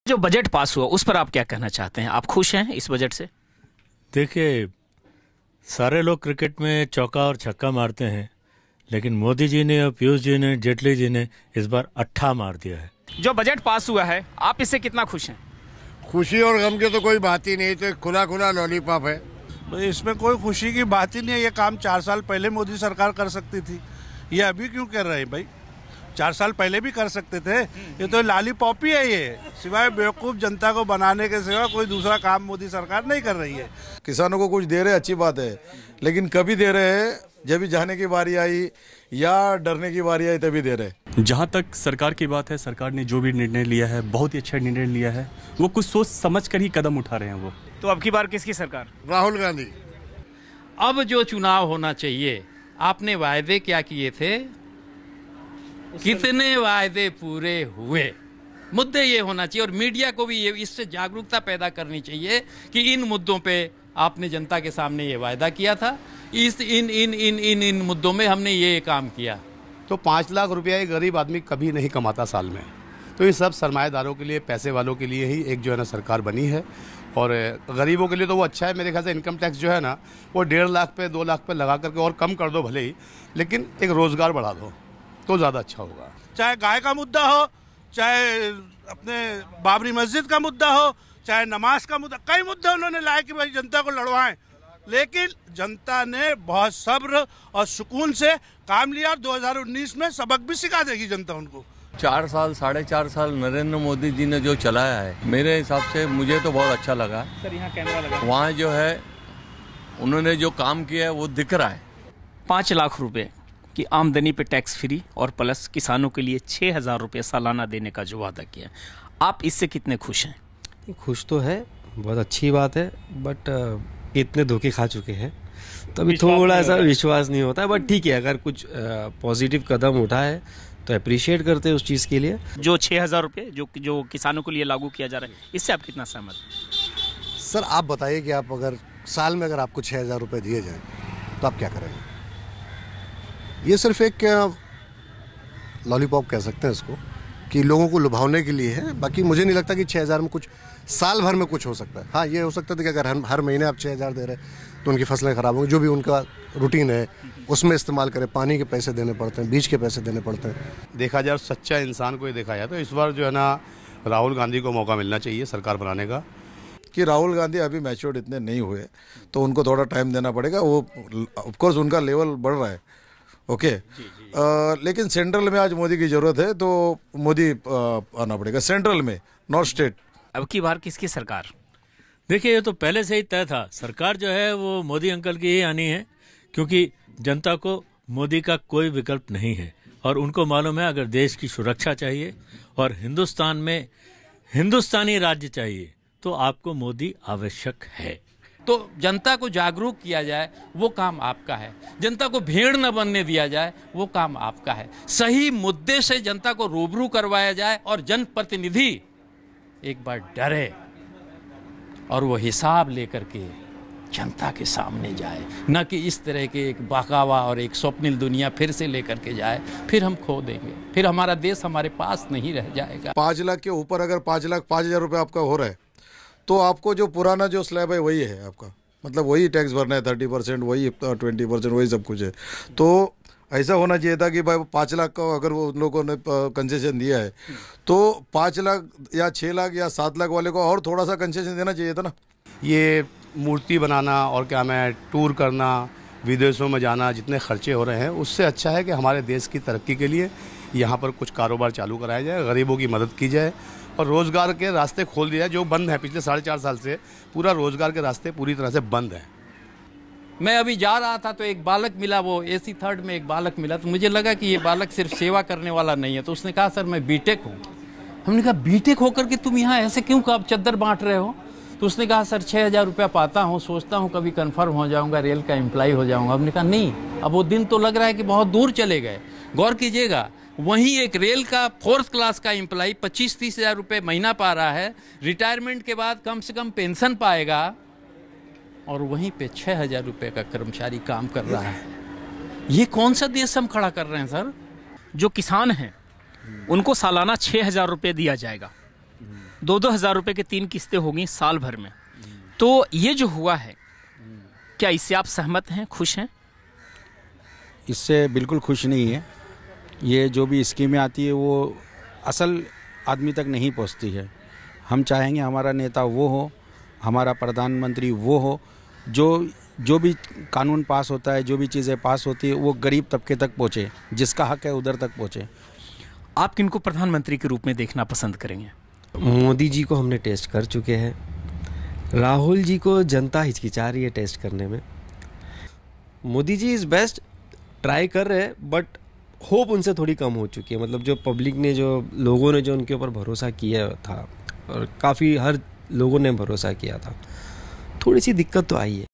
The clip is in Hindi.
जो बजट पास हुआ उस पर आप क्या कहना चाहते हैं? आप खुश हैं इस बजट से? देखिए, सारे लोग क्रिकेट में चौका और छक्का मारते हैं, लेकिन मोदी जी ने और पीयूष जी ने, जेटली जी ने इस बार अट्ठा मार दिया है। जो बजट पास हुआ है, आप इससे कितना खुश हैं? खुशी और गम की तो कोई बात ही नहीं, तो खुला खुला लॉलीपॉप है। इसमें कोई खुशी की बात ही नहीं है। ये काम 4 साल पहले मोदी सरकार कर सकती थी, ये अभी क्यों कर रहे हैं भाई? 4 साल पहले भी कर सकते थे। ये तो लॉलीपॉप ही है, ये सिवाय बेवकूफ़ जनता को बनाने के सिवा कोई दूसरा काम मोदी सरकार नहीं कर रही है। किसानों को कुछ दे रहे अच्छी बात है, लेकिन कभी दे रहे हैं जब भी जाने की बारी आई या डरने की बारी आई तभी दे रहे। जहाँ तक सरकार की बात है, सरकार ने जो भी निर्णय लिया है बहुत ही अच्छा निर्णय लिया है। वो कुछ सोच समझ कर ही कदम उठा रहे हैं वो। तो अब की बार किसकी सरकार? राहुल गांधी। अब जो चुनाव होना चाहिए, आपने वायदे क्या किए थे, कितने वायदे पूरे हुए, मुद्दे ये होना चाहिए। और मीडिया को भी ये इससे जागरूकता पैदा करनी चाहिए कि इन मुद्दों पे आपने जनता के सामने ये वायदा किया था, इन मुद्दों में हमने ये काम किया। तो 5 लाख रुपया एक गरीब आदमी कभी नहीं कमाता साल में। तो ये सब सरमाएदारों के लिए, पैसे वालों के लिए ही एक जो है ना सरकार बनी है। और गरीबों के लिए तो वो अच्छा है। मेरे ख्याल से इनकम टैक्स जो है ना वो 1.5 लाख पे 2 लाख पे लगा करके और कम कर दो भले ही, लेकिन एक रोज़गार बढ़ा दो तो ज़्यादा अच्छा होगा। चाहे गाय का मुद्दा हो, चाहे अपने बाबरी मस्जिद का मुद्दा हो, चाहे नमाज का मुद्दा, कई मुद्दे उन्होंने लाए कि भाई जनता को लड़वाएं, लेकिन जनता ने बहुत सब्र और सुकून से काम लिया। और 2019 में सबक भी सिखा देगी जनता उनको। 4 साल 4.5 साल नरेंद्र मोदी जी ने जो चलाया है, मेरे हिसाब से मुझे तो बहुत अच्छा लगा। सर यहाँ कैमरा लगा। वहाँ जो है उन्होंने जो काम किया है वो दिख रहा है। 5 लाख रुपए की आमदनी पे टैक्स फ्री और प्लस किसानों के लिए 6,000 रुपये सालाना देने का जो वादा किया, आप इससे कितने खुश हैं? खुश तो है, बहुत अच्छी बात है, बट इतने धोखे खा चुके हैं तो अभी थोड़ा सा विश्वास नहीं होता है। बट ठीक है, अगर कुछ पॉजिटिव कदम उठा है तो अप्रिशिएट करते हैं उस चीज़ के लिए। जो 6,000 रुपये जो किसानों के लिए लागू किया जा रहा है, इससे आप कितना सहमत? सर आप बताइए कि आप अगर साल में अगर आपको 6,000 रुपये दिए जाएं तो आप क्या करेंगे? ये सिर्फ एक लॉलीपॉप कह सकते हैं इसको, कि लोगों को लुभावने के लिए है। बाकी मुझे नहीं लगता कि 6,000 में कुछ साल भर में कुछ हो सकता है। हाँ, ये हो सकता है कि अगर हर महीने आप 6,000 दे रहे हैं तो उनकी फसलें ख़राब होंगी। जो भी उनका रूटीन है उसमें इस्तेमाल करें। पानी के पैसे देने पड़ते हैं, बीज के पैसे देने पड़ते हैं। देखा जाए सच्चा इंसान को ही देखा जाए तो इस बार जो है ना राहुल गांधी को मौका मिलना चाहिए सरकार बनाने का। कि राहुल गांधी अभी मैच्योर्ड इतने नहीं हुए तो उनको थोड़ा टाइम देना पड़ेगा। वो ऑफकोर्स उनका लेवल बढ़ रहा है, ओके। लेकिन सेंट्रल में आज मोदी की ज़रूरत है तो मोदी आना पड़ेगा सेंट्रल में, नॉर्थ स्टेट। अब की बार किसकी सरकार? देखिए, ये तो पहले से ही तय था, सरकार जो है वो मोदी अंकल की ही आनी है, क्योंकि जनता को मोदी का कोई विकल्प नहीं है। और उनको मालूम है, अगर देश की सुरक्षा चाहिए और हिंदुस्तान में हिंदुस्तानी राज्य चाहिए तो आपको मोदी आवश्यक है। तो जनता को जागरूक किया जाए, वो काम आपका है। जनता को भेड़ न बनने दिया जाए, वो काम आपका है। सही मुद्दे से जनता को रूबरू करवाया जाए और जनप्रतिनिधि एक बार डरे और वो हिसाब लेकर के जनता के सामने जाए, न कि इस तरह के एक बहकावा और एक स्वप्निल दुनिया फिर से लेकर के जाए। फिर हम खो देंगे, फिर हमारा देश हमारे पास नहीं रह जाएगा। 5 लाख के ऊपर अगर 5,05,000 रुपये आपका हो रहा है तो आपको जो पुराना जो स्लैब है वही है आपका, मतलब वही टैक्स भरना है, 30%, वही 20%, वही सब कुछ है। तो ऐसा होना चाहिए था कि भाई 5 लाख का अगर वो उन लोगों ने कंसेशन दिया है तो 5 लाख या 6 लाख या 7 लाख वाले को और थोड़ा सा कंसेशन देना चाहिए था ना। ये मूर्ति बनाना और क्या मैं टूर करना, विदेशों में जाना, जितने खर्चे हो रहे हैं उससे अच्छा है कि हमारे देश की तरक्की के लिए यहाँ पर कुछ कारोबार चालू कराया जाए, गरीबों की मदद की जाए और रोज़गार के रास्ते खोल दिया जाए जो बंद है। पिछले 4.5 साल से पूरा रोज़गार के रास्ते पूरी तरह से बंद हैं। मैं अभी जा रहा था तो एक बालक मिला, वो AC 3rd में एक बालक मिला, तो मुझे लगा कि ये बालक सिर्फ सेवा करने वाला नहीं है। तो उसने कहा सर मैं बीटेक हूँ। हमने कहा बीटेक होकर के तुम यहाँ ऐसे क्यों आप चद्दर बांट रहे हो? तो उसने कहा सर 6,000 रुपया पाता हूँ, सोचता हूँ कभी कन्फर्म हो जाऊँगा, रेल का एम्प्लॉय हो जाऊँगा। हमने कहा नहीं, अब वो दिन तो लग रहा है कि बहुत दूर चले गए। गौर कीजिएगा, वहीं एक रेल का 4th क्लास का एम्प्लॉय 25-30 हज़ार रुपये महीना पा रहा है, रिटायरमेंट के बाद कम से कम पेंशन पाएगा, और वहीं पे 6,000 रुपये का कर्मचारी काम कर रहा है। ये कौन सा देश हम खड़ा कर रहे हैं सर? जो किसान हैं उनको सालाना 6,000 रुपये दिया जाएगा, 2-2 हज़ार रुपए की 3 किस्तें होंगी साल भर में। तो ये जो हुआ है, क्या इससे आप सहमत हैं, खुश हैं? इससे बिल्कुल खुश नहीं है। ये जो भी स्कीमें आती है वो असल आदमी तक नहीं पहुंचती है। हम चाहेंगे हमारा नेता वो हो, हमारा प्रधानमंत्री वो हो, जो भी कानून पास होता है, जो भी चीज़ें पास होती है, वो गरीब तबके तक पहुँचे, जिसका हक है उधर तक पहुँचे। आप किनको प्रधानमंत्री के रूप में देखना पसंद करेंगे? मोदी जी को हमने टेस्ट कर चुके हैं। राहुल जी को जनता हिचकिचा रही है टेस्ट करने में। Modi ji is best, try कर रहे हैं, बट होप उनसे थोड़ी कम हो चुकी है। मतलब जो पब्लिक ने, जो लोगों ने जो उनके ऊपर भरोसा किया था, और काफ़ी हर लोगों ने भरोसा किया था, थोड़ी सी दिक्कत तो आई है।